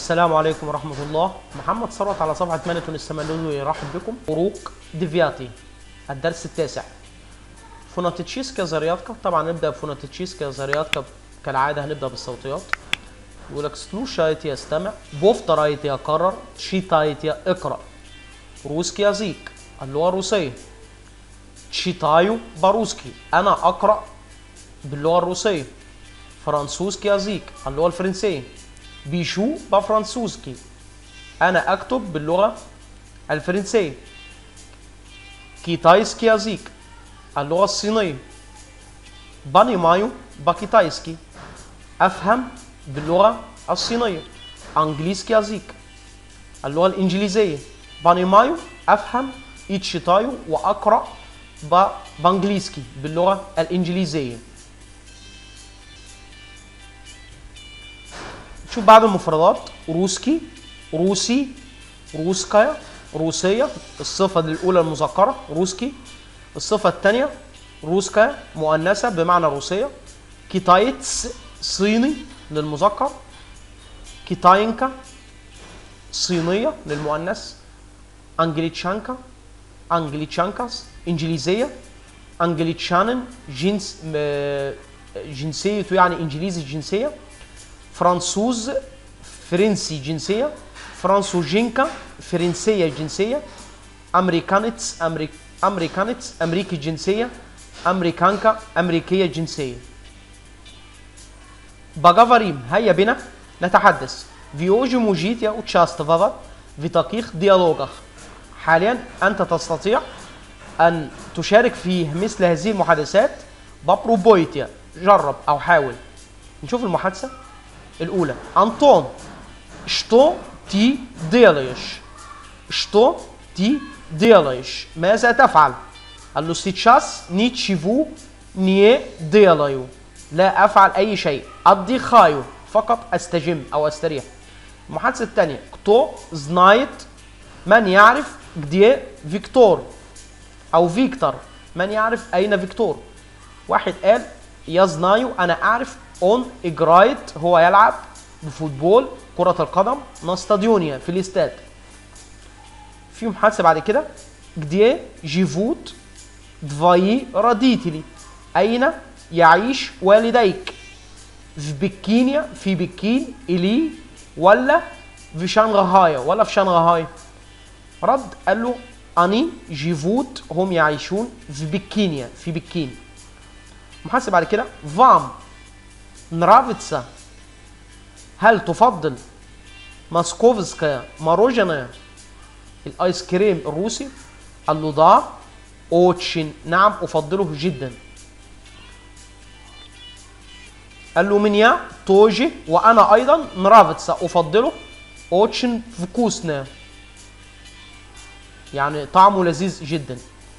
السلام عليكم ورحمة الله. محمد ثروت على صفحة مانيتون السمالولو يرحب بكم. فروق ديفياتي الدرس التاسع. فوناتيتشيسكا زارياتكا. طبعا نبدأ بفوناتيتشيسكا زارياتكا كالعادة، هنبدأ بالصوتيات. يقول لك سلوشايت يستمع، بوفترايت يقرر، شيتايت اقرأ. روسكي يزيك اللغة الروسية. تشيتايو باروسكي أنا أقرأ باللغة الروسية. فرانسوسكي يزيك اللغة الفرنسية. بيشو بفرنسوسكي أنا أكتب باللغة الفرنسية. كيتايسكي يزيك اللغة الصينية. باني مايو باكيتايسكي أفهم باللغة الصينية. أنجليسكي يزيك اللغة الإنجليزية. باني مايو أفهم إيتشيتايو وأقرأ بانجليسكي باللغة الإنجليزية. شوف بعض المفردات. روسكي روسي، روسكايا روسية، الصفة الأولى المذكرة روسكي. الصفة الثانية روسكايا مؤنثة بمعنى روسية. كيتايتس صيني للمذكر. كيتاينكا صينية للمؤنث. أنجليتشانكا أنجليتشانكاس إنجليزية. أنجليتشانن جنسيته يعني إنجليزي الجنسية. فرانسوز فرنسي جنسية. فرانسوجينكا فرنسية جنسية. أمريكانيتس أمريكانيتس أمريكي جنسية. أمريكانكا أمريكية جنسية. باغافاريم هيا بنا نتحدث. فيوجي موجيتيا وتشاستفافا في دقيق ديالوغخ. حاليا أنت تستطيع أن تشارك في مثل هذه المحادثات. بابروبويتيا جرب أو حاول. نشوف المحادثة الأولى. أنطون شتو تي ديلايش. شتو تي ديلايش ماذا تفعل؟ قال له سيتشاس نيتشيفو نيه ديلايو لا أفعل أي شيء. أدي خايو فقط أستجم أو أستريح. المحادثة الثانية. كتو زنايت من يعرف جديه فيكتور أو فيكتور من يعرف أين فيكتور. واحد قال يزنايو أنا أعرف. اون اجرايت هو يلعب بفوتبول كرة القدم. ناستاديونيا في الاستاد. في محادثة بعد كده. جديه جيفوت دفاي راديتلي أين يعيش والديك. في بكينيا في بكين إلي ولا في شنغهاي ولا في شنغهاي. رد قال له أني جيفوت هم يعيشون في بكينيا في بكين. محادثة بعد كده. فام نرافيتسا هل تفضل ماسكوفسكايا ماروجانا الايس كريم الروسي. قال له دا اوتشين نعم افضله جدا. قال له منيا توجي وانا ايضا نرافيتسا افضله. اوتشين فكوسنا يعني طعمه لذيذ جدا.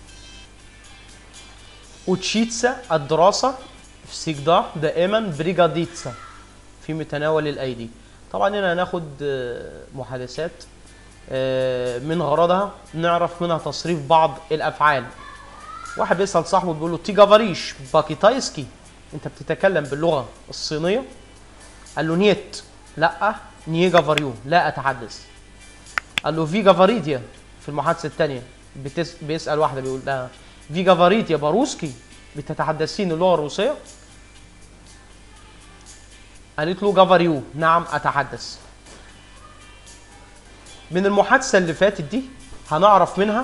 اوتشيتسا الدراسة всегда دائما بريغاديتسا في متناول الايدي. طبعا هنا هناخد محادثات من غرضها نعرف منها تصريف بعض الافعال. واحد بيسال صاحبه بيقول له تي جافاريش باكيتايسكي انت بتتكلم باللغه الصينيه. قال له نيت لا ني جافاريو لا اتحدث. قال له في جافاريتيا في المحادثه الثانيه. بيسال واحده بيقول لها في جافاريتيا باروسكي بتتحدثين اللغه الروسيه. قالت له جافاريو نعم اتحدث. من المحادثه اللي فاتت دي هنعرف منها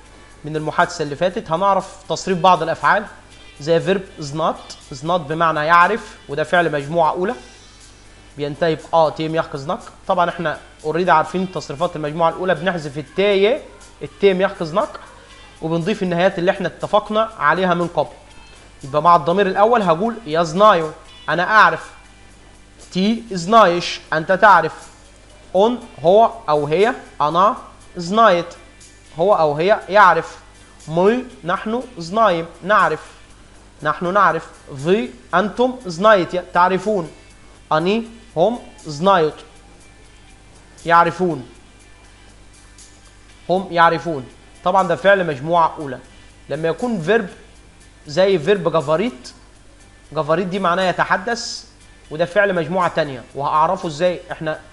هنعرف تصريف بعض الافعال زي فيرب زنات. زنات بمعنى يعرف وده فعل مجموعه اولى بينتهي ب تيم يحكزنك. طبعا احنا اوريدي عارفين تصريفات المجموعه الاولى بنحذف التيم يحكزنك وبنضيف النهايات اللي احنا اتفقنا عليها من قبل. يبقى مع الضمير الاول هقول يزنايو انا اعرف. تي زنايش انت تعرف. اون هو او هي انا زنايت هو او هي يعرف. مي نحن زنايم نعرف نحن نعرف. في انتم زنايت تعرفون. اني هم زنايت يعرفون هم يعرفون. طبعا ده فعل مجموعه اولى. لما يكون فيرب زي فيرب جافاريت. جافاريت دي معناه يتحدث وده فعل مجموعه ثانيه وهعرفه ازاي. احنا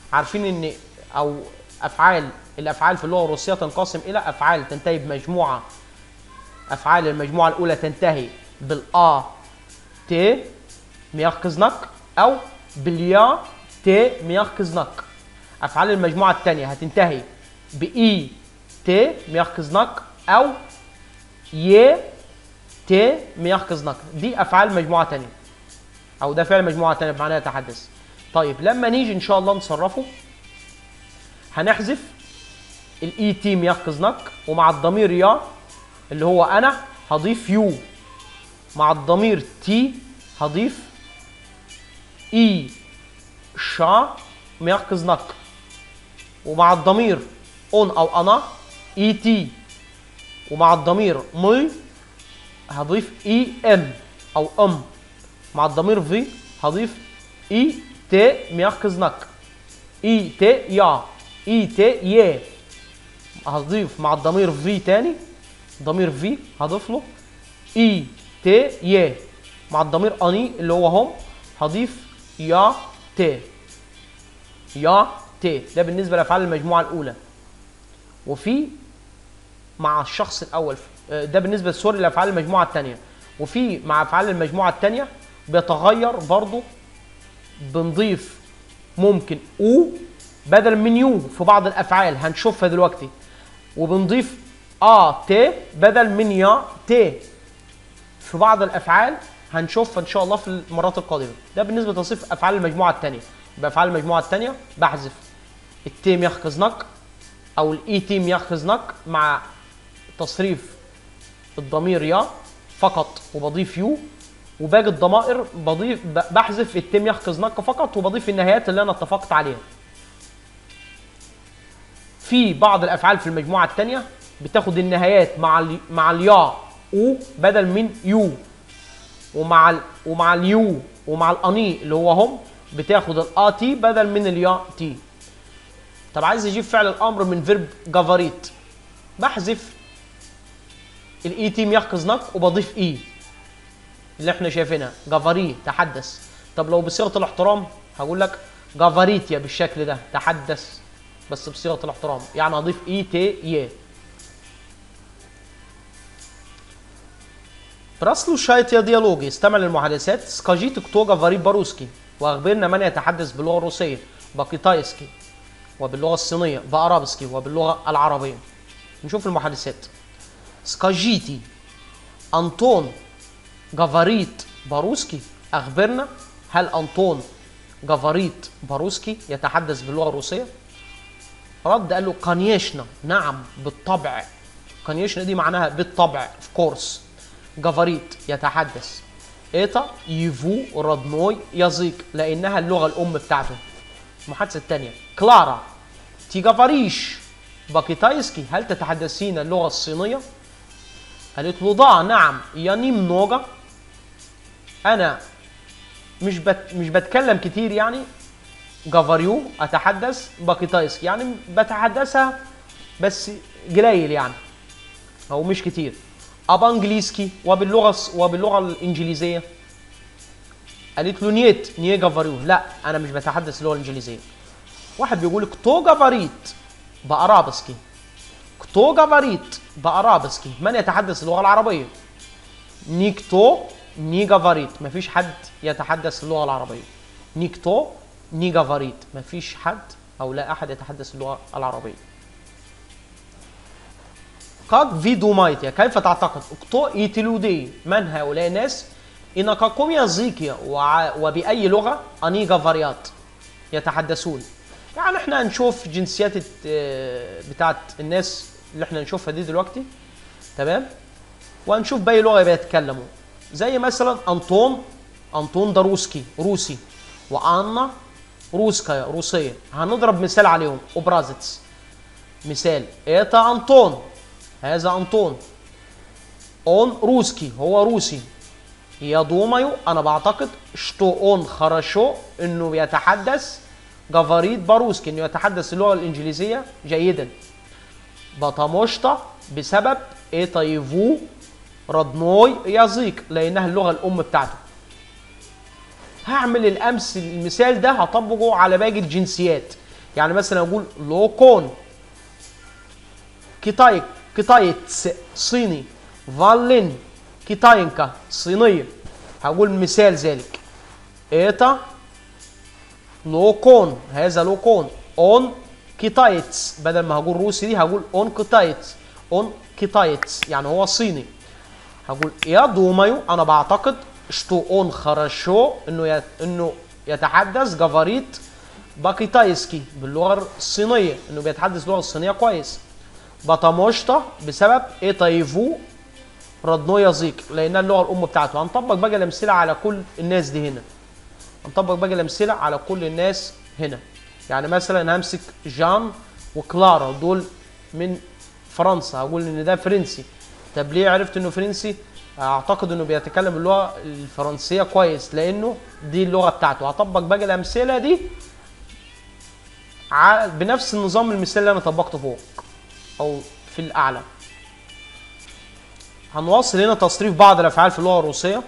عارفين ان او الافعال في اللغه الروسيه تنقسم الى افعال تنتهي بمجموعه، افعال المجموعه الاولى تنتهي بالا ت ميركزنك او باليا ت ميركزنك. افعال المجموعه الثانيه هتنتهي باي ت ميركزنك او ي ت ميركزنك. دي افعال مجموعه ثانيه، او ده فعل مجموعه ثانيه بمعنى يتحدث. طيب لما نيجي ان شاء الله نصرفه هنحذف الاي تي ميركزنك، ومع الضمير يا اللي هو انا هضيف يو، مع الضمير تي هضيف اي شا ميركزنك، ومع الضمير اون او انا اي تي، ومع الضمير مي هضيف اي ام او ام، مع الضمير في هضيف اي تي ميركزنك، اي تي يا، اي تي ي. هضيف مع الضمير في تاني، ضمير في هضيف له اي تي ي، مع الضمير اني اللي هو هم هضيف يا تي، يا تي. ده بالنسبه لافعال المجموعه الاولى. وفي مع الشخص الاول ده بالنسبه سوري لافعال المجموعه الثانيه. وفي مع افعال المجموعه الثانيه بيتغير برضه، بنضيف ممكن او بدل من يو في بعض الافعال هنشوفها دلوقتي، وبنضيف ت بدل من يا ت في بعض الافعال هنشوفها ان شاء الله في المرات القادمه. ده بالنسبه لتصريف افعال المجموعه الثانيه. يبقى افعال المجموعه الثانيه بحذف التي ميركزنك او الاي تي ميركزنك مع تصريف الضمير يا فقط وبضيف يو، وباقي الضمائر بحذف التي ميركزنك فقط وبضيف النهايات اللي انا اتفقت عليها. في بعض الافعال في المجموعه الثانيه بتاخد النهايات مع اليا او بدل من يو، ومع اليو ومع الاني اللي هو هم بتاخد الاتي بدل من اليا تي. طب عايز اجيب فعل الامر من فيرب جافاريت، بحذف الاي تي ميركزنك وبضيف اي اللي احنا شايفينها جافاري تحدث. طب لو بصيغه الاحترام هقول لك جافاريتيا بالشكل ده تحدث، بس بصيغه الاحترام يعني هضيف اي تي ي. Прослушайте диалоги، استمع للمحادثات. Скажите, кто говорит по-русски، واخبرنا من يتحدث باللغه الروسيه، بكيتايسكي وباللغه الصينيه، بارابسكي وباللغه العربيه. نشوف المحادثات. Скажите, أنطون говорит по-русски، اخبرنا هل أنطون говорит по-русски يتحدث باللغه الروسيه؟ رد قال له конечно، نعم بالطبع. конечно دي معناها بالطبع of course. говорит يتحدث. это его родной язык لانها اللغه الام بتاعته. المحادثه الثانيه. كلارا ты говоришь по-китайски، هل تتحدثين اللغه الصينيه؟ قالت له да نعم я немного، انا مش بتكلم كتير يعني. говорю اتحدث по-китайски يعني بتحدثها بس قليل يعني او مش كتير. ابانجليسكي وباللغه الانجليزيه. قالت له نيت نيه جافاريو، لا انا مش بتحدث اللغه الانجليزيه. واحد بيقول كتو جافاريت بارابسكي، كتو جافاريت بارابسكي من يتحدث اللغه العربيه؟ نيكتو ني جافاريت مفيش حد يتحدث اللغه العربيه. نيكتو ني جافاريت مفيش حد او لا احد يتحدث اللغه العربيه. Как вы думаете، كيف تعتقد؟ кто эти люди، من هؤلاء الناس؟ и на каком языке وبأي لغة они говорят يتحدثون. يعني احنا هنشوف جنسيات بتاعت الناس اللي احنا نشوفها دي دلوقتي، تمام؟ وهنشوف بأي لغة بيتكلموا. زي مثلا أنطون ده روسي، وأنا روسكايا روسية. هنضرب مثال عليهم. أوبرازيتس مثال. это أنطون، هذا أنطون. он روسكي هو روسي. я думаю أنا بعتقد что он хорошо إنه بيتحدث говорит по-русски إنه يتحدث اللغة الإنجليزية جيدا. потому что بسبب это его родной язык لأنها اللغة الأم بتاعته. هعمل المثال ده هطبقه على باقي الجنسيات. يعني مثلا اقول لوكون كيتايتس صيني، فالين كيتاينكا صينيه. هقول مثال ذلك ايتا لوكون، هذا لوكون، اون كيتايتس، بدل ما هقول روسي دي هقول اون كيتايتس، اون كيتايتس يعني هو صيني. هقول يا دومايو انا بعتقد شتو اون خرشو انه يتحدث جافاريت باكيتايسكي باللغه الصينيه، انه بيتحدث اللغه الصينيه كويس. بطموشتا بسبب ايتايفو ردنو يزيق، لانها اللغه الام بتاعته. هنطبق بقى الامثله على كل الناس دي هنا، هنطبق بقى الامثله على كل الناس هنا. يعني مثلا همسك جان وكلارا دول من فرنسا، هقول ان ده فرنسي. طب ليه عرفت انه فرنسي؟ اعتقد انه بيتكلم اللغه الفرنسيه كويس لانه دي اللغه بتاعته. هطبق بقى الامثله دي بنفس النظام المثال اللي انا طبقته فوق او في الاعلى. هنواصل هنا تصريف بعض الافعال في اللغه الروسيه.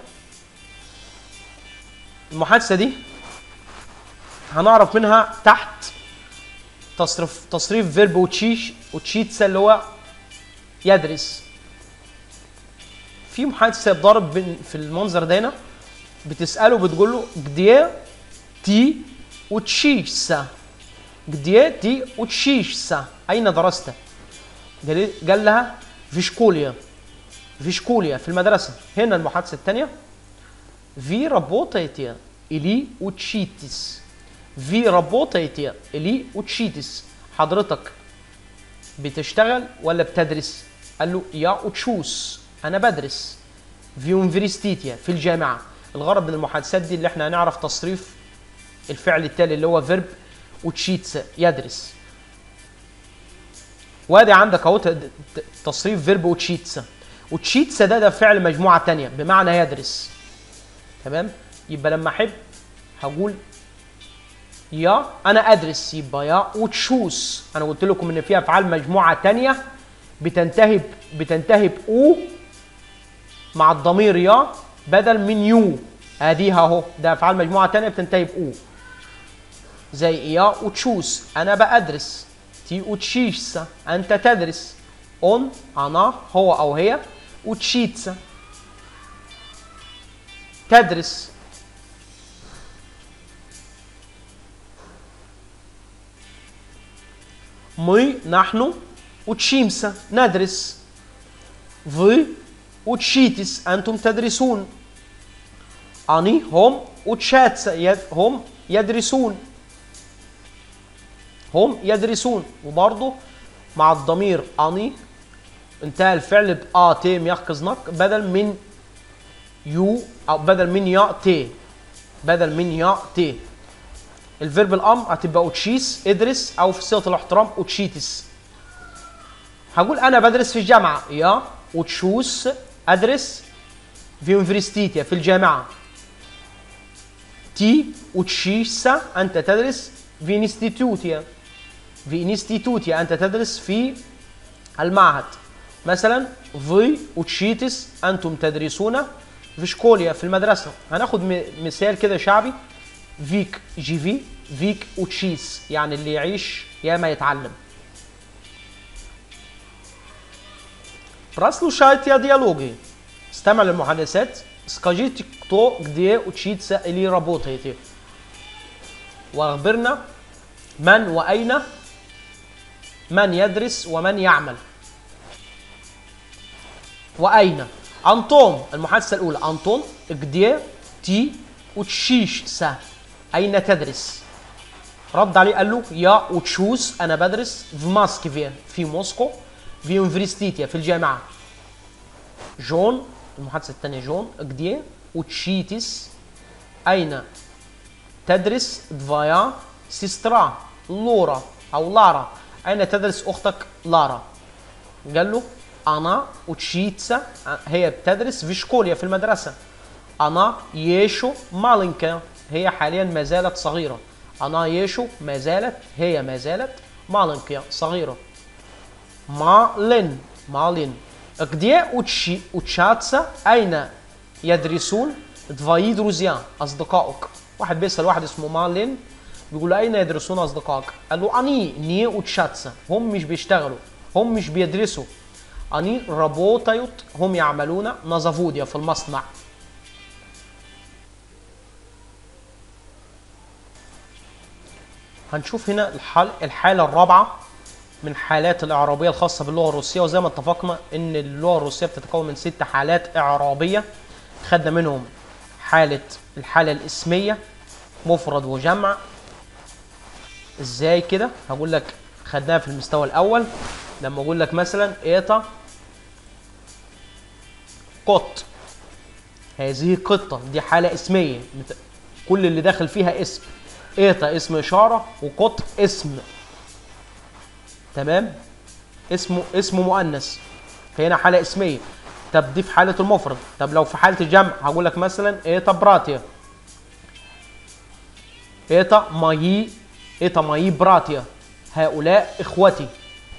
المحادثه دي هنعرف منها تحت تصريف فيرب وتشيتسا اللي هو يدرس. في محادثه ضارب في المنظر ده هنا، بتساله بتقول له جديه تي وتشيتسا، جديه تي وتشيتسا اين درست؟ قال لها في شكوليا، في شكوليا في المدرسه. هنا المحادثه الثانيه في رابوتايتيا الي وتشيتس، في رابوتايتيا الي وتشيتس، حضرتك بتشتغل ولا بتدرس؟ قال له يا اوتشوس انا بدرس، في يونيفرسيتيا في الجامعه. الغرض من المحادثات دي اللي احنا هنعرف تصريف الفعل التالي اللي هو فيرب وتشيتس يدرس. وادي عندك اهو تصريف فيرب وتشيتس. وتشيتس ده فعل مجموعه ثانيه بمعنى يدرس. تمام؟ يبقى لما احب هقول يا انا ادرس، يبقى يا وتشوس. انا قلت لكم ان في افعال مجموعه ثانيه بتنتهي باو مع الضمير يا بدل من يو. اديها اهو، ده افعال مجموعه ثانيه بتنتهي باو، زي يا وتشوس انا بادرس، تي وتشيس انت تدرس، اون انا هو او هي، وتشيتس تدرس. مي نحن وتشيمسا ندرس، في وتشيتس انتم تدرسون، اني هم وتشاتسا هم يدرسون، هم يدرسون. وبرضه مع الضمير اني انتهى الفعل بآ تي يقظنك بدل من يو او بدل من يا تي، بدل من يا تي. الفيرب الامر هتبقى اوتشيس ادرس، او في صيغه الاحترام اوتشيتس. هقول انا بدرس في الجامعه، يا اوتشوس ادرس في يونيفرسيتيا في الجامعه، تي اوتشيسا انت تدرس في انستيتوتيا، في انستيتوتيا انت تدرس في المعهد. مثلا في اوتشيتس انتم تدرسون في شكوليا في المدرسه. هناخد مثال كده شعبي، فيك جيفي فيك اوتشيس يعني اللي يعيش يا ما يتعلم. Прослушайте диалоги. استمع للمحادثات. Скажите, кто, где учится или работаете. واخبرنا من وأين من يدرس ومن يعمل. وأين. أنطون المحادثة الأولى، أنطون где ты учишься أين تدرس. رد عليه قال له يا учусь أنا بدرس في موسكو في موسكو، في يونيفرسيتيا في الجامعة. جون المحادثة الثانية، جون где учитесь أين تدرس твоя سيسترا لورا أو لارا أين تدرس أختك لارا. قال له أنا учиться هي بتدرس في شكوليا في المدرسة. أنا يشو مالينكا هي حاليا ما زالت صغيرة. أنا يشو ما زالت، هي ما زالت مالينكا صغيرة. مالين где учатся أين يدرسون твои друзья أصدقائك. واحد بيسأل واحد اسمه مالين بيقول له اين يدرسون اصدقائك؟ قال له اني ني وتشاتسا، هم مش بيشتغلوا، هم مش بيدرسوا. اني رابوتايوت، هم يعملون نظافوديا في المصنع. هنشوف هنا الحالة الرابعة من حالات الإعرابية الخاصة باللغة الروسية، وزي ما اتفقنا إن اللغة الروسية بتتكون من 6 حالات إعرابية. خدنا منهم الحالة الاسمية، مفرد وجمع. إزاي كده؟ هقول لك خدناها في المستوى الأول، لما أقول لك مثلا إيتا قط، هذه قطة، دي حالة اسمية كل اللي داخل فيها اسم. إيتا اسم إشارة، وقط اسم، تمام، اسمه مؤنث، فهنا حالة اسمية. طب دي في حالة المفرد. طب لو في حالة الجمع هقول لك مثلا إيتا براتيا، إيتا مايي براتيا، هؤلاء إخوتي،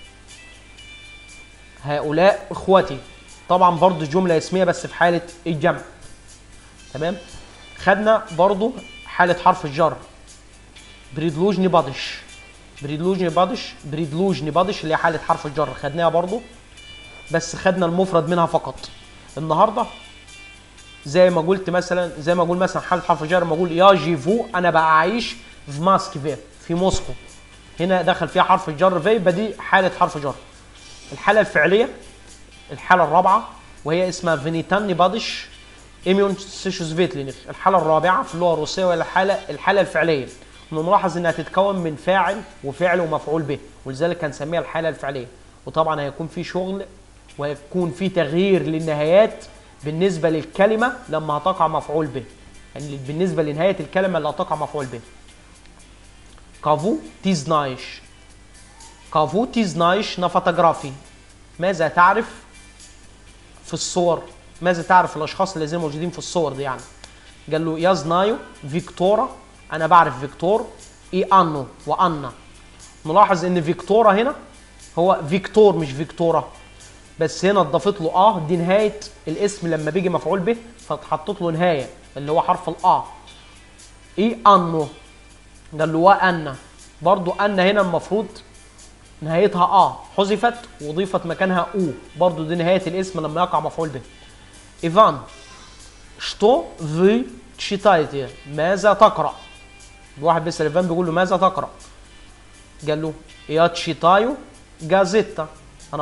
هؤلاء إخوتي. طبعا برضو جملة اسمية بس في حالة الجمع، تمام. خدنا برضو حالة حرف الجر، بريدلوجني بادش، بريدلوجني بادش اللي هي حالة حرف الجر، خدناها برضو بس خدنا المفرد منها فقط. النهارده زي ما قلت مثلا، زي ما اقول مثلا حالة حرف الجر، لما اقول يا جيفو، انا بقى عايش في ماسكفي، في موسكو، هنا دخل فيها حرف الجر في، يبقى دي حالة حرف جر. الحالة الفعلية، الحالة الرابعة، وهي اسمها فينيتاني بادش ايميون سيشوزفيتلينيخ، الحالة الرابعة في اللغة الروسية، وهي الحالة الفعلية. ونلاحظ انها تتكون من فاعل وفعل ومفعول به، ولذلك هنسميها الحالة الفعلية. وطبعا هيكون في شغل ويكون في تغيير للنهايات بالنسبة للكلمة لما هتقع مفعول به، يعني بالنسبة لنهاية الكلمة اللي هتقع مفعول به. كافو تيزنايش، كافو تيزنايش نفوتوغرافي، ماذا تعرف في الصور؟ ماذا تعرف الاشخاص الذين موجودين في الصور دي يعني؟ قال له يا زنايو فيكتورا، انا بعرف فيكتور، اي انو وانا. نلاحظ ان فيكتورا هنا هو فيكتور مش فيكتورا، بس هنا اضافت له دي نهايه الاسم لما بيجي مفعول به، فاتحطت له نهايه اللي هو حرف اي انو. قال له وانا، برضو ان هنا المفروض نهايتها حذفت وضيفت مكانها برضو دي نهايه الاسم لما يقع مفعول به. ايفان شتو في تشيتايتي، ماذا تقرا؟ الواحد بيسال ايفان بيقول له ماذا تقرا؟ قال له يا تشيتايو جازيتا، انا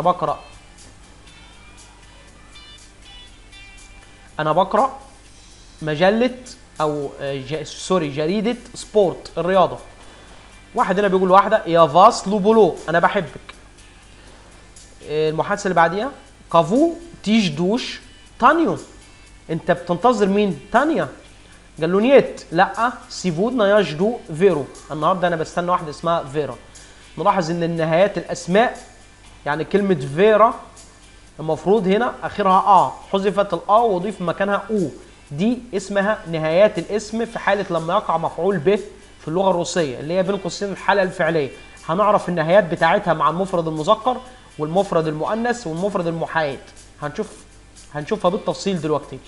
بقرا مجله او جريده سبورت، الرياضه. واحد هنا بيقول لواحده يا فاس لوبولو، انا بحبك. المحادثه اللي بعديها كافو تيج دوش تانيو، انت بتنتظر مين؟ تانيا. قال له نيت، لا، سيفودنا يجدو فيرو، النهارده انا بستنى واحده اسمها فيرا. نلاحظ ان النهايات الاسماء، يعني كلمه فيرا المفروض هنا اخرها حذفت وضيف مكانها دي اسمها نهايات الاسم في حاله لما يقع مفعول به في اللغه الروسيه، اللي هي بين قوسين الحاله الفعليه. هنعرف النهايات بتاعتها مع المفرد المذكر والمفرد المؤنث والمفرد المحايد، هنشوفها بالتفصيل دلوقتي.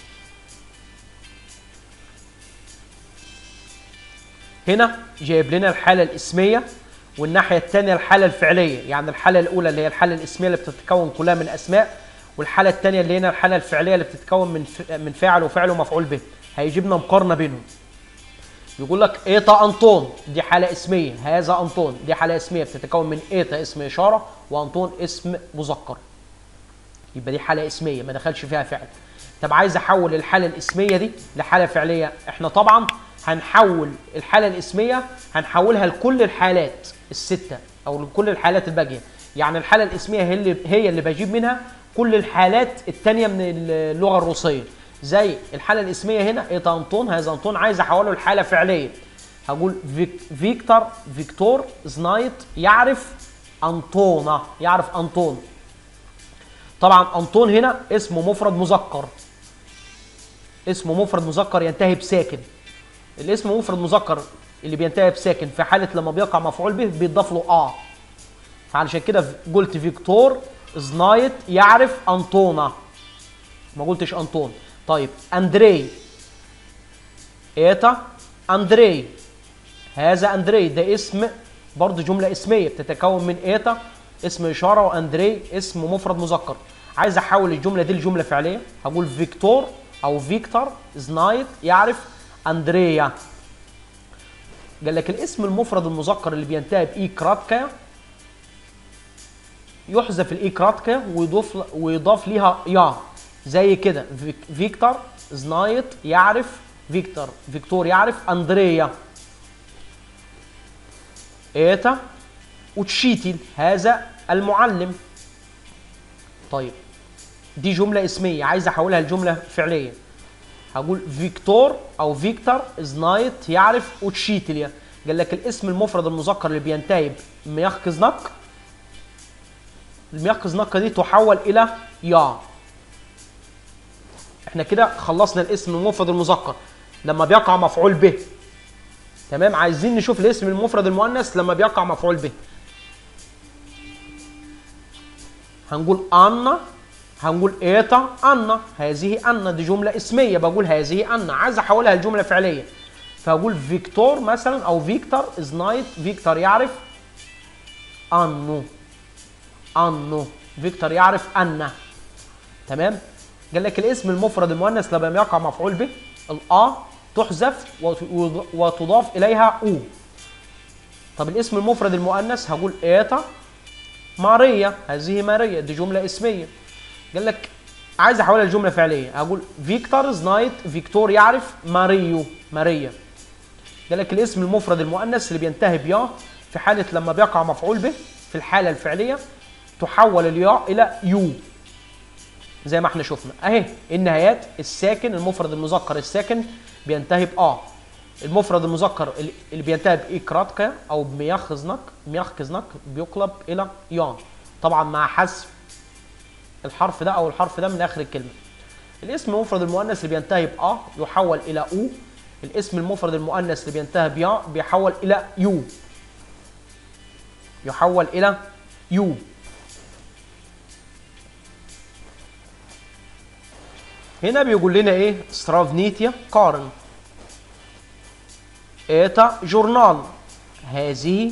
هنا جايب لنا الحاله الاسميه، والناحيه الثانيه الحاله الفعليه، يعني الحاله الاولى اللي هي الحاله الاسميه اللي بتتكون كلها من اسماء، والحاله الثانيه اللي هنا الحاله الفعليه اللي بتتكون من فاعل وفعل ومفعول به. هيجيب لنا مقارنه بينهم. يقول لك ايتا انطون، دي حاله اسميه، هذا انطون، دي حاله اسميه بتتكون من ايتا اسم اشاره وانطون اسم مذكر، يبقى دي حاله اسميه ما دخلش فيها فعل. طب عايز احول الحاله الاسميه دي لحاله فعليه، احنا طبعا هنحول الحاله الاسميه هنحولها لكل الحالات السته او لكل الحالات الباقيه، يعني الحاله الاسميه هي اللي بجيب منها كل الحالات الثانيه من اللغه الروسيه. زي الحاله الاسميه هنا ايتا انطون، هذا انطون، عايز احوله لحاله فعليه، هقول فيكتور زنايت يعرف انطونا، يعرف انطون. طبعا انطون هنا اسمه مفرد مذكر، اسمه مفرد مذكر ينتهي بساكن. الاسم مفرد مذكر اللي بينتهي بساكن في حاله لما بيقع مفعول به بيضاف له فعلشان كده قلت فيكتور زنايت يعرف انطونا، ما قلتش انطون. طيب اندري، ايتا اندري، هذا اندري، ده اسم برضه جمله اسميه بتتكون من ايتا اسم اشاره واندري اسم مفرد مذكر. عايز احول الجمله دي لجمله فعليه، هقول فيكتور او فيكتور زنايت يعرف اندريا. قال لك الاسم المفرد المذكر اللي بينتهي باي كراتكا يحذف الاي كراتكا ويضاف ليها يا، زي كده فيكتور زنايت يعرف فيكتور يعرف اندريا. ايتا وتشيتل هذا المعلم. طيب دي جمله اسميه عايز احولها لجمله فعليه، هقول فيكتور او فيكتور زنايت يعرف وتشيتل. قال لك الاسم المفرد المذكر اللي بينتهي بميخكزنك، الميخكزنك دي تحول الى يا. احنا كده خلصنا الاسم المفرد المذكر لما بيقع مفعول به. تمام، عايزين نشوف الاسم المفرد المؤنث لما بيقع مفعول به. هنقول أنا، هنقول إيتا أنا، هذه أنا، دي جملة اسمية بقول هذه أنا، عايز أحولها لجملة فعلية فأقول فيكتور مثلا أو فيكتور زنايت، فيكتور يعرف أنو، أنو فيكتور يعرف أنا. تمام. قال لك الاسم المفرد المؤنث لما يقع مفعول به الآ تحذف وتضاف إليها أو. طب الاسم المفرد المؤنث هقول إيتا ماريا، هذه ماريا، دي جملة اسمية. قال لك عايز احولها لجملة فعلية، هقول فيكتور زنايت فيكتور يعرف ماريو، ماريا. قال لك الاسم المفرد المؤنث اللي بينتهي بيا في حالة لما بيقع مفعول به في الحالة الفعلية تحول الياء إلى يو زي ما احنا شفنا اهي. النهايات الساكن المفرد المذكر الساكن بينتهي بآ، المفرد المذكر اللي بينتهي بإكراتكا أو بميخكزنك بيقلب إلى يان، طبعا مع حذف الحرف ده أو الحرف ده من آخر الكلمة. الاسم المفرد المؤنث اللي بينتهي بآ يحول إلى أو، الاسم المفرد المؤنث اللي بينتهي بيا بيحول إلى يو، يحول إلى يو. هنا بيقول لنا إيه؟ سترافنيتيا قارن. إيتا جورنال، هذه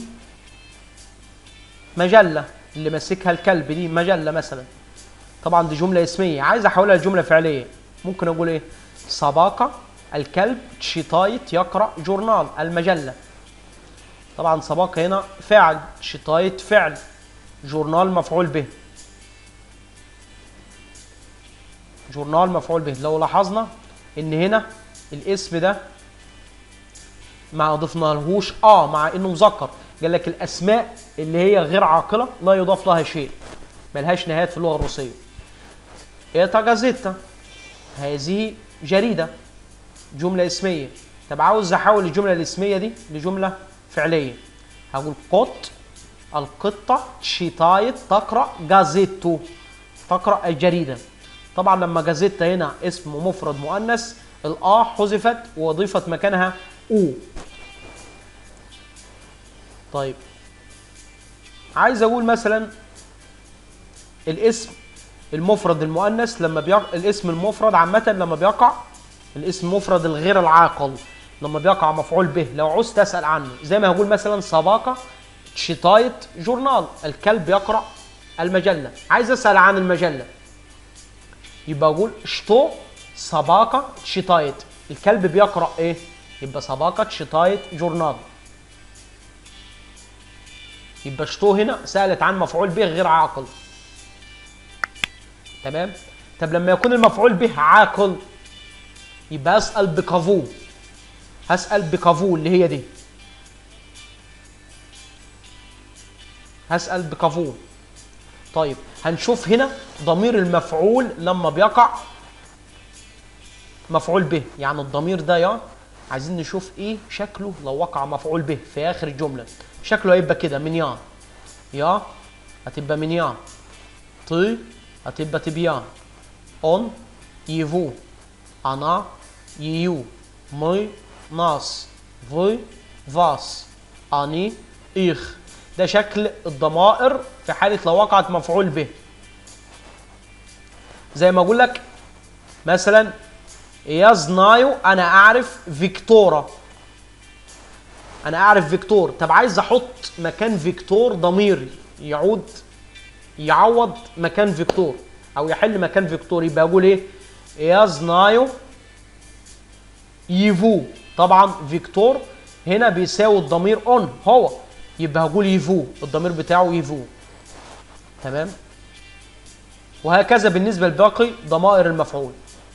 مجلة اللي ماسكها الكلب دي مجلة مثلا. طبعا دي جملة اسمية عايز احولها لجملة فعلية، ممكن اقول ايه؟ سباقة الكلب تشيتايت يقرأ جورنال المجلة. طبعا سباقة هنا فعل، تشيتايت فعل، جورنال مفعول به، جورنال مفعول به. لو لاحظنا ان هنا الاسم ده ما ضفنا لهوش مع انه مذكر. قال لك الاسماء اللي هي غير عاقله لا يضاف لها شيء، ملهاش نهايات في اللغه الروسيه. ايتا جازيتا، هذه جريده، جمله اسميه. طب عاوز احول الجمله الاسميه دي لجمله فعليه، هقول قط القطه تشيتايت تقرا جازيتو، تقرا الجريده. طبعا لما جازيتا هنا اسم مفرد مؤنث حذفت وضيفت مكانها او. طيب عايز اقول مثلا الاسم المفرد المؤنث لما الاسم المفرد عامه لما بيقع الاسم المفرد الغير العاقل لما بيقع مفعول به، لو عوزت اسال عنه زي ما هقول مثلا سباقة تشيتايت جورنال، الكلب يقرا المجله. عايز اسال عن المجله يبقى اقول شتو سباقة تشيتايت، الكلب بيقرا ايه؟ يبقى سباقة تشيتايت جورنال. يبقى شتو هنا سألت عن مفعول به غير عاقل. تمام. طب لما يكون المفعول به عاقل يبقى اسال بكافو، هسال بكافو اللي هي دي، هسال بكافو. طيب هنشوف هنا ضمير المفعول لما بيقع مفعول به، يعني الضمير ده يا عايزين نشوف ايه شكله لو وقع مفعول به في اخر الجمله. شكله هيبقى كده، من يا هتبقى من يا، طي هتبقى تبيان، اون يفو، انا يو، مي ناس، في فاس، اني ايخ. ده شكل الضمائر في حاله لو وقعت مفعول به. زي ما اقول لك مثلا يا زنايو انا اعرف فيكتورا، انا اعرف فيكتور. طب عايز احط مكان فيكتور ضمير يعوض مكان فيكتور او يحل مكان فيكتور، يبقى اقول ايه؟ يا знаю يفو. طبعا فيكتور هنا بيساوي الضمير اون هو، يبقى هقول يفو، الضمير بتاعه يفو. تمام. وهكذا بالنسبه لباقي ضمائر المفعول.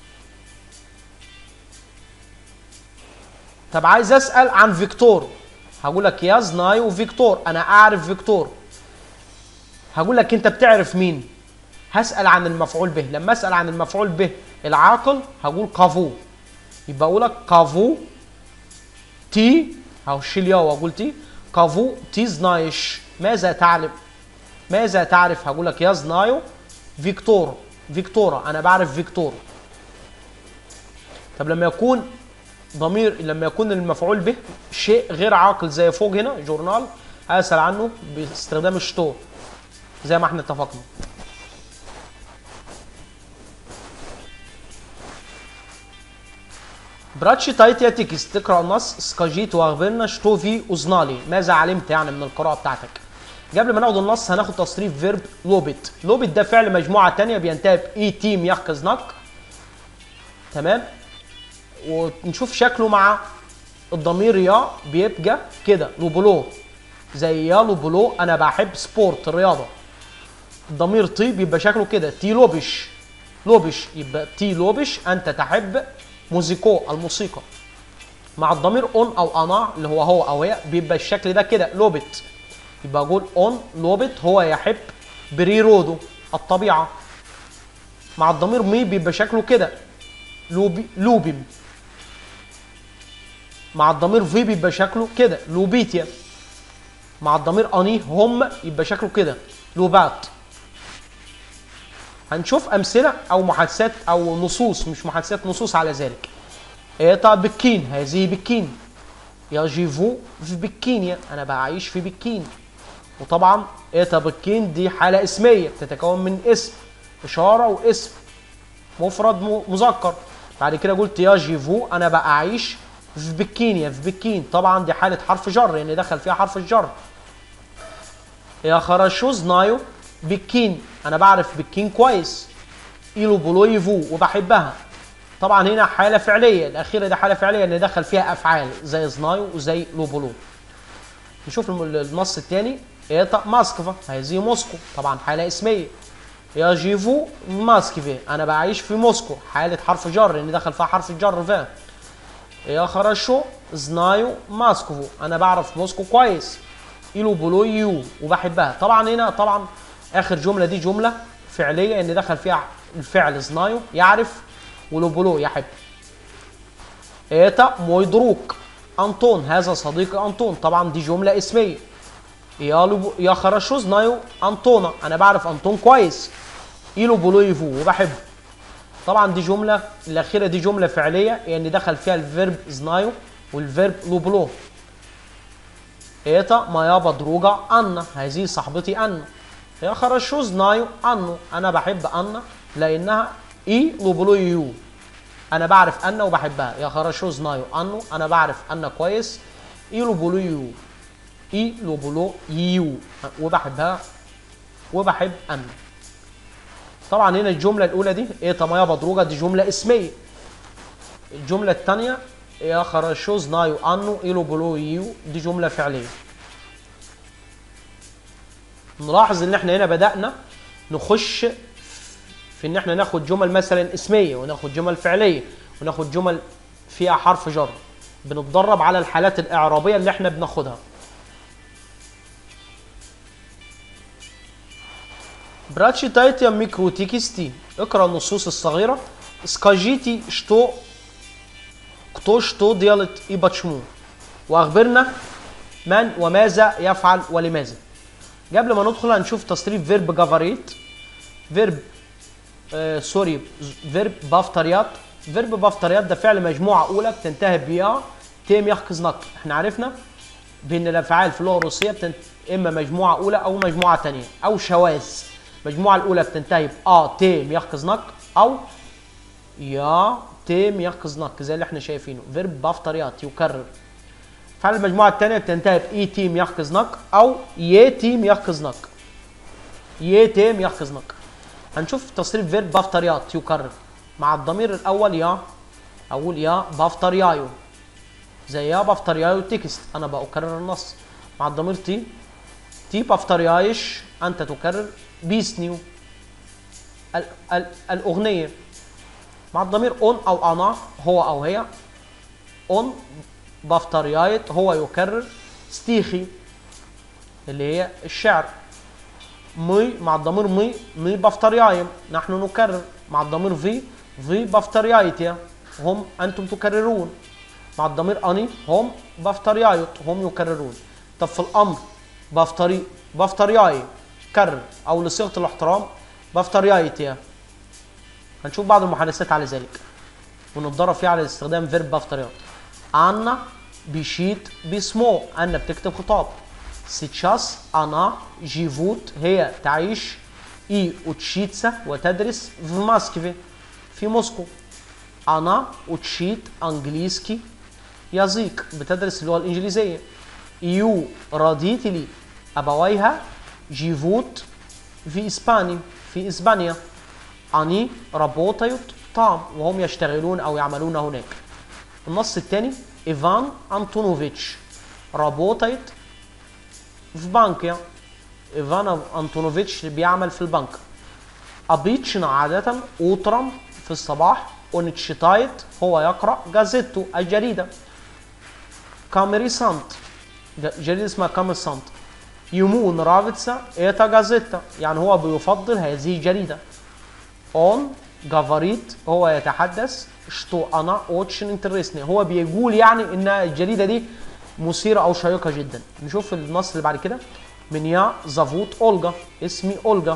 طب عايز اسال عن فيكتور، هقول لك يا знаю فيكتور، انا اعرف فيكتور. هقول لك انت بتعرف مين؟ هسال عن المفعول به. لما اسال عن المفعول به العاقل هقول كافو، يبقى اقول لك كافو تي، هشيل يا واقول تي، كافو تي знаешь، ماذا تعلم؟ ماذا تعرف؟ هقول لك يا знаю فيكتور، فيكتورا، انا بعرف فيكتور. طب لما يكون المفعول به شيء غير عاقل زي فوق هنا جورنال، هسأل عنه باستخدام شتو زي ما احنا اتفقنا. براتشيتايت يا تكست، تقرا النص سكاجيت واخبرنا شتو في اوزنالي، ماذا علمت يعني من القراءه بتاعتك. قبل ما ناخد النص هناخد تصريف فيرب لوبت. لوبت ده فعل مجموعه ثانيه بينتهي باي تيم يحكز نك. تمام. ونشوف شكله مع الضمير يا، بيبقى كده لوبولو، زي يا لوبولو انا بحب سبورت الرياضه. الضمير تي بيبقى شكله كده تي لوبش، لوبش يبقى تي لوبش انت تحب موسيقو الموسيقى. مع الضمير اون او انا اللي هو او هي بيبقى الشكل ده كده لوبت، يبقى اقول اون لوبت هو يحب بريرودو الطبيعه. مع الضمير مي بيبقى شكله كده لوبيم. مع الضمير في بيبقى شكله كده لوبيتيا. مع الضمير اني هم يبقى شكله كده لوبات. هنشوف امثله او محادثات او نصوص، مش محادثات، نصوص على ذلك. ايتا بكين، هذه بكين. يا جيفو في بكينيا، انا بعيش في بكين. وطبعا ايتا بكين دي حاله اسميه بتتكون من اسم اشاره واسم مفرد مذكر. بعد كده قلت يا جيفو انا بعيش في بكينيا، في بكين، طبعا دي حاله حرف جر يعني دخل فيها حرف الجر. يا خرشو знаю بكين، انا بعرف بكين كويس. إيلو بولو يفو، وبحبها. طبعا هنا حاله فعليه، الاخيره دي حاله فعليه ان دخل فيها افعال زي знаю وزي لوبولو. نشوف النص الثاني. ايتا ماسكفا، هذه موسكو، طبعا حاله اسميه. يا جيفو ماسكفي، انا بعيش في موسكو، حاله حرف جر ان دخل فيها حرف الجر فا. يا خرشو знаю ماسكفو، انا بعرف موسكو كويس. إلو بولو يو، وبحبها. طبعا هنا طبعا اخر جمله دي جمله فعليه ان دخل فيها الفعل знаю يعرف، ولو بولو يحب. ايتا موي دروك انطون، هذا صديقي انطون، طبعا دي جمله اسميه. يا خرشو знаю انطونا، انا بعرف انطون كويس. إلو بولو يفو، وبحبه. طبعا دي جمله الاخيره دي جمله فعليه يعني دخل فيها الفيرب знаю والفيرب لوبولو. ايتا моя подруга أنا، هذه صاحبتي أنا. يا خرشو знаю أنو، أنا بحب أنا لأنها إي لوبولو يو، أنا بعرف أنا وبحبها. يا خرشو знаю أنو، أنا بعرف أنا كويس. إي لوبولو يو، إي لوبولو يو، وبحبها وبحب أنا. طبعا هنا الجملة الأولى دي ايتا моя подруга دي جملة اسمية. الجملة الثانية يا خرشو знаю أنو إي لوبولو يو دي جملة فعلية. نلاحظ ان احنا هنا بدأنا نخش في ان احنا ناخد جمل مثلا اسمية، وناخد جمل فعلية، وناخد جمل فيها حرف جر. بنتدرب على الحالات الإعرابية اللي احنا بناخدها. براتشيتايت يا ميكرو تيكستي، اقرأ النصوص الصغيرة. سكاجيتي شتو كتو شتو ديالت اي باتشمو، واخبرنا من وماذا يفعل ولماذا. قبل ما ندخل هنشوف تصريف فيرب جافاريت، فيرب فيرب بافتريات. فيرب بافتريات ده فعل مجموعه اولى بتنتهي بيا تيم يحكز نك. احنا عرفنا بان الافعال في اللغه الروسيه اما مجموعه اولى او مجموعه ثانيه او شواذ. المجموعه الاولى بتنتهي تيم يحكز نك او يا تيم يحكز نك زي اللي احنا شايفينه. فيرب بافتريات يكرر. فعل المجموعة الثانية بتنتهي بإي تيم يحقزنك أو يه تيم يحقزنك. يه تيم يحقزنك. هنشوف تصريف فيرب بافتريات يكرر. مع الضمير الأول يا أقول يا بافتريايو، زي يا بافتريايو تكست أنا بأكرر النص. مع الضمير تي بافتريايش أنت تكرر بيسنيو الأغنية. مع الضمير أون أو أنا هو أو هي، أون بافتريايت هو يكرر ستيخي اللي هي الشعر. مي مع الضمير مي بافتريايم نحن نكرر. مع الضمير في بافتريايتيا هم أنتم تكررون. مع الضمير أني هم بافتريايت هم يكررون. طب في الأمر بافترياي كرر أو لصيغة الاحترام بافتريايتيا. هنشوف بعض المحادثات على ذلك ونتدرب فيها على استخدام فيرب بافتريايت. أنا بيشيت باسمه، أنا بتكتب خطاب. سيتشاس أنا جيفوت هي تعيش إي أوتشيتسا وتدرس في ماسكفي في موسكو. أنا أوتشيت أنجليسكي يزيك بتدرس اللغة الإنجليزية. يو راديتلي أبويها جيفوت في إسبانيا. أني رابوتيوت طعم وهم يشتغلون أو يعملون هناك. النص الثاني إيفان أنتونوفيتش رابوتيت في بنك. إيفان أنتونوفيتش بيعمل في البنك. أبيتشنا عادة أوترم في الصباح. ونتشتايت هو يقرأ جازيتو الجريدة. كاميريسانت جريدة اسمها كاميرسانت. يمون رافيتسا إيتا جازيتا يعني هو بيفضل هذه الجريدة. أون جافاريت هو يتحدث شتو أنا أوتشن انترسني هو بيقول يعني إن الجريدة دي مثيرة أو شيقة جدا. نشوف النص اللي بعد كده. من يا زافوت أولجا اسمي أولجا.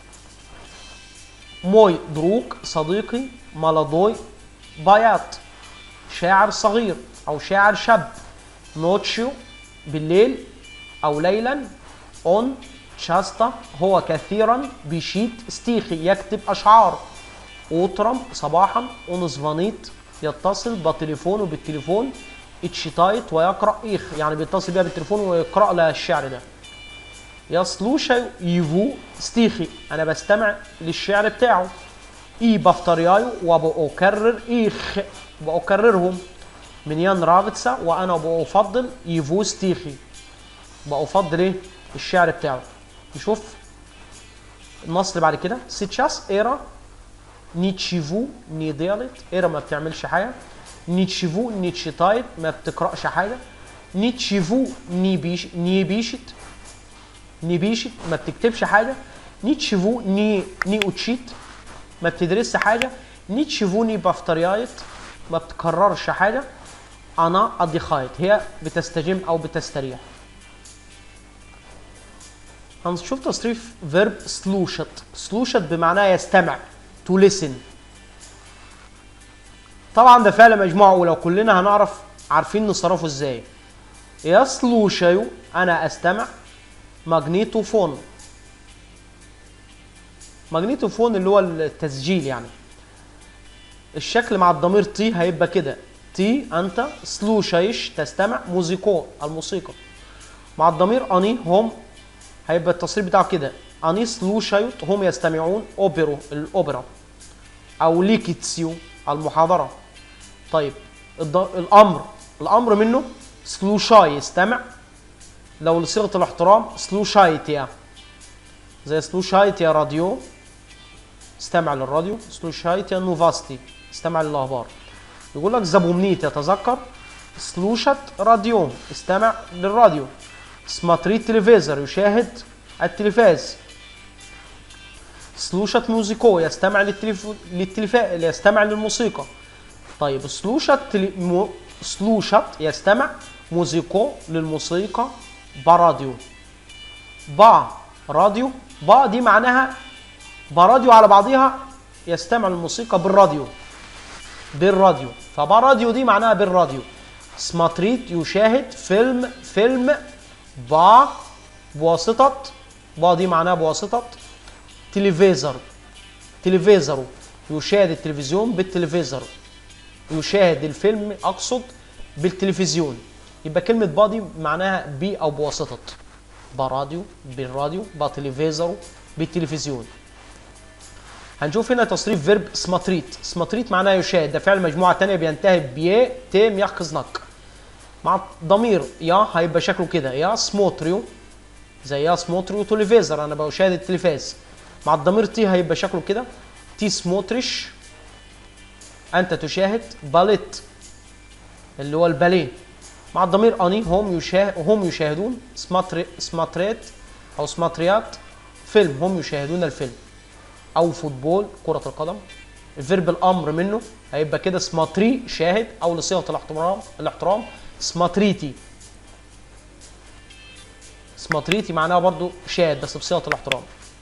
موي دروك صديقي مالادوي بايات شاعر صغير أو شاعر شاب. نوتشيو بالليل أو ليلا. أون شاستا هو كثيرا بيشيت ستيخي يكتب أشعار. أوترم صباحا. أونزفانيت يتصل بتليفونه بالتليفون. اتشيتايت ويقرأ إيخ يعني بيتصل بيها بالتليفون ويقرأ لها الشعر ده. يصلوشي يفو ستيخي أنا بستمع للشعر بتاعه. إي بافتريايو وبأكرر إيخ بأكررهم. من يان رافيتسا وأنا بأفضل يفو ستيخي بأفضل إيه الشعر بتاعه. نشوف النص اللي بعد كده. سيتشاس إيرا نيتشيفو نيديالت إيرا ما بتعملش حاجة. نيتشيفو نيتشيتايت ما بتقرأش حاجة. نيتشيفو نيبيشت ما بتكتبش حاجة. نيتشيفو ني أوتشيت ما بتدرسش حاجة. نيتشيفو ني بافتريايت ما بتكررش حاجة. أنا أديخايت هي بتستجم أو بتستريح. هنشوف تصريف فيرب سلوشت. سلوشت بمعناه يستمع to listen. طبعا ده فعل مجموعة ولو كلنا هنعرف عارفين نصرفه ازاي. يسلوشيو أنا أستمع. ماجنيتوفون اللي هو التسجيل يعني. الشكل مع الضمير تي هيبقى كده. تي أنت سلوشايش تستمع. موزيكو الموسيقى. مع الضمير أني هم هيبقى التصريف بتاعه كده. أني سلوشايوت هم يستمعون الأوبرا أو ليكيتسيو المحاضرة. طيب الأمر منه سلوشاي يستمع. لو لصيغة الاحترام سلوشايتيا زي سلوشايتيا راديو استمع للراديو. سلوشايتيا نوفاستي استمع للأخبار. يقول لك زابومنيت يتذكر. سلوشت راديو استمع للراديو. سماتريت تلفزير يشاهد التلفاز. سلوشت موزيكو يستمع يستمع للموسيقى. طيب سلوشت يستمع موزيكو للموسيقى براديو. راديو دي معناها براديو على بعضها يستمع للموسيقى بالراديو فبراديو دي معناها بالراديو. سماتريت يشاهد فيلم بواسطة دي معناها بواسطة تلفزير يشاهد التلفزيون بالتلفزير. يشاهد الفيلم أقصد بالتلفزيون. يبقى كلمة با دي معناها بي أو بواسطة. براديو، بالراديو، بتلفزيون، بالتلفزيون. هنشوف هنا تصريف فيرب سماتريت. سماتريت معناه يشاهد، ده فعل مجموعة تانية بينتهي بيه تيم يحقز نق. مع ضمير يا هيبقى شكله كده، يا سموتريو، زي يا سموتريو تلفزيون، أنا بشاهد التلفاز. مع الضمير تي هيبقى شكله كده، تي سموتريش، أنت تشاهد. باليت اللي هو الباليه. مع الضمير اني هم يشاهدون. سماتريت او سماتريات فيلم، هم يشاهدون الفيلم. او فوتبول كرة القدم. الفيرب الامر منه هيبقى كده سماتري شاهد، او لصيغة الاحترام سماتريتي. سماتريتي معناها برضو شاهد بس بصيغة الاحترام.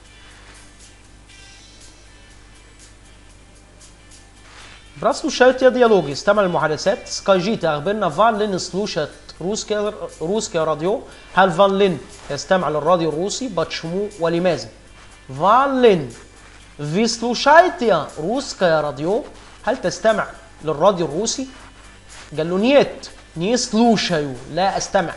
Здравствуйте диалоги. استمع للمحادثات. Скажите أخبرنا Van Lin слушает русский راديو. هل فان لين يستمع للراديو الروسي؟ почему ولماذا؟ Van Lin вы слушаете русское радио؟ هل تستمع للراديو الروسي؟ قال له نيت، не слушаю، لا أستمع.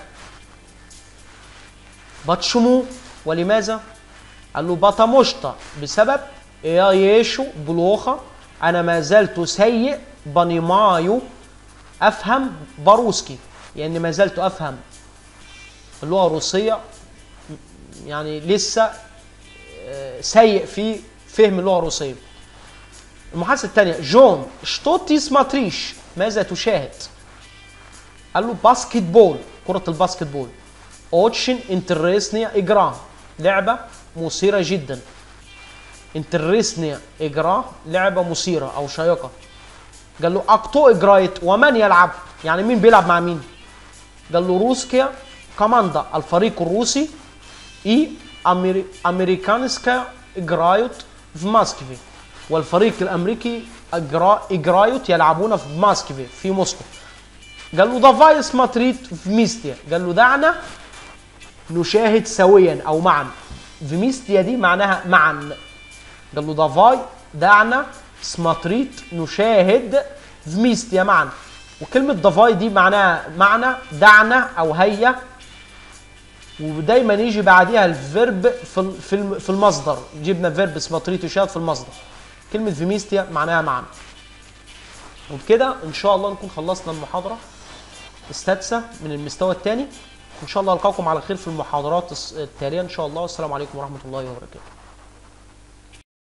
почему ولماذا؟ قال له потому что بسبب я еще плохо، أنا ما زلت سيء بنمايو أفهم بروسكي، يعني ما زلت أفهم اللغة الروسية، يعني لسه سيء في فهم اللغة الروسية. المحادثة الثانية جون что ты смотришь؟ ماذا تشاهد؟ قال له باسكت بول، كرة الباسكت بول. очень интересная игра، لعبة مثيرة جدا. انترسني اجراه لعبه مثيره او شيقه. قال له اكتو اجرايت، ومن يلعب؟ يعني مين بيلعب مع مين؟ قال له روسكيا كوماندا، الفريق الروسي. اي امريكانسكا اجرايوت في ماسكفي، والفريق الامريكي اجرايوت يلعبون في ماسكفي في موسكو. قال له دافاي سماتريت في ميستيا، قال له دعنا نشاهد سويا او معا. في ميستيا دي معناها معا. قال له دافاي دعنا سماتريت نشاهد فميستيا معا. وكلمة دافاي دي معناها معنى دعنا أو هيا، ودايما يجي بعديها الفيرب في المصدر. جبنا فيرب سماتريت يشاهد في المصدر. كلمة فميستيا معناها معا. وبكده إن شاء الله نكون خلصنا المحاضرة السادسة من المستوى الثاني. إن شاء الله ألقاكم على خير في المحاضرات التالية إن شاء الله. والسلام عليكم ورحمة الله وبركاته.